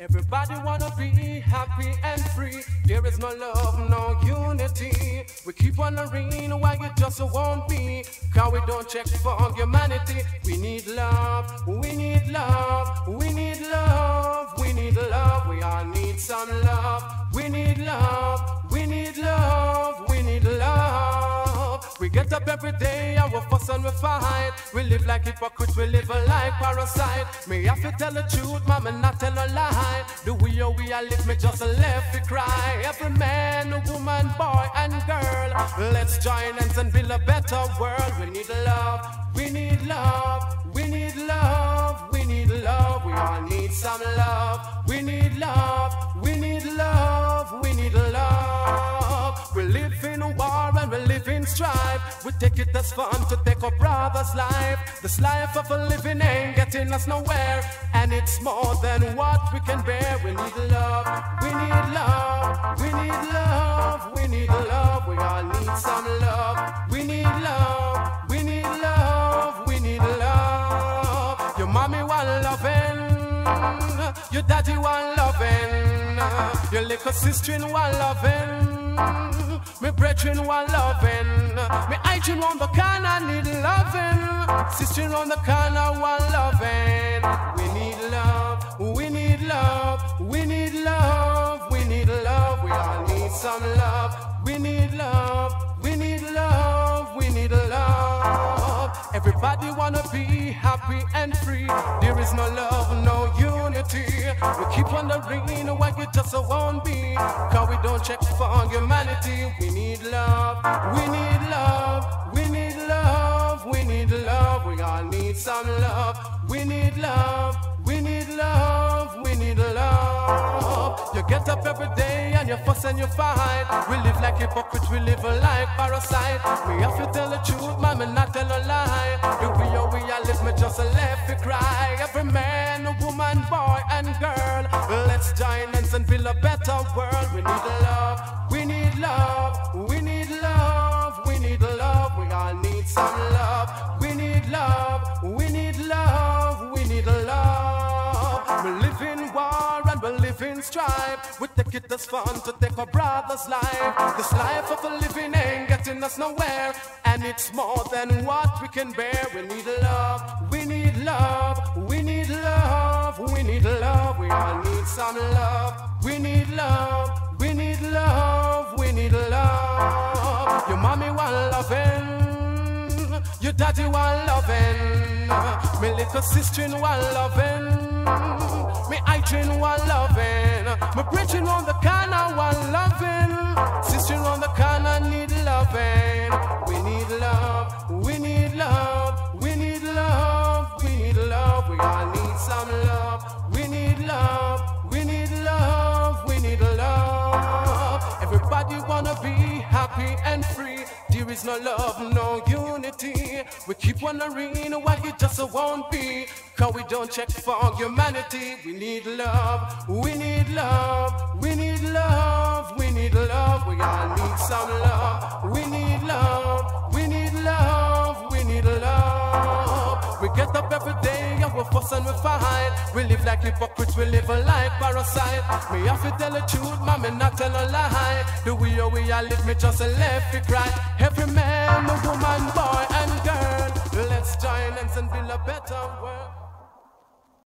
Everybody wanna be happy and free. There is no love, no unity. We keep wondering why it just won't be. Cause we don't check for humanity. We need love, we need love, we need love, we need love. We all need some love. We need love, we need love, we need love. We get up every day and we fuss and we fight. We live like hypocrites, we live like parasite. Me have to tell the truth, mama, not tell a lie. The way how we are live, me just left to cry. Every man, woman, boy and girl, let's join hands and build a better world. We need love, we need love, we need love, we need love. We all need some love. We need love, we need love, we need love. We live in a war and we live in strife. We take it as fun to take our brother's life. This life of a living ain't getting us nowhere, and it's more than what we can bear. We need love, we need love, we need love, we need love. We all need some love. We need love, we need love, we need love. Your mommy want loving, your daddy want loving, your little sister want loving, me brethren want loving, me hygiene on the corner need loving, sister on the corner want loving. We need love, we need love, we need love, we need love. We all need some love. We need love, we need love, we need love. Everybody wanna be happy and free. There is no love, no unity. We keep wondering why it just won't be. Cause we don't check for humanity. We need love, we need love, we need love, we need love. We all need some love. We need love, we need love, we need love. You get up every day and you fuss and you fight. We live like hypocrites, we live like parasite. We have to tell the truth, man, me not tell a lie. The way how we all live, me just left to cry. Every man, woman, boy and girl, let's join hands and build a better world. We need love, we need love, we need love, we need love. We all need some love. We need love, we need love, we need love. We live in war and we live in strife. We take it as fun to take our brother's life. This life of a living ain't getting us nowhere, and it's more than what we can bear. We need love, we need love, we need love, we need love. We all need some love. We need love, we need love, we need love. Your mommy want loving, your daddy want loving, me little sister want loving, me hygiene want loving, my brethren on the corner want loving, sister on the corner need loving. We need love, we need love, we need love, we need love. We all need some love. We need love, we need love, we need love. Everybody wanna be happy and free. There is no love, no unity. We keep wondering why it just won't be. Cause we don't check for humanity. We need love, we need love, we need love, we need love. We all need some love. We need love, we need love, we need love. We get up every day and we fuss and we fight. We live like hypocrites, we live like parasite. Me have to tell the truth, man, me not tell a lie. The way how we all live, me just left to cry. Every man, woman, boy and girl, let's join hands and build a better world.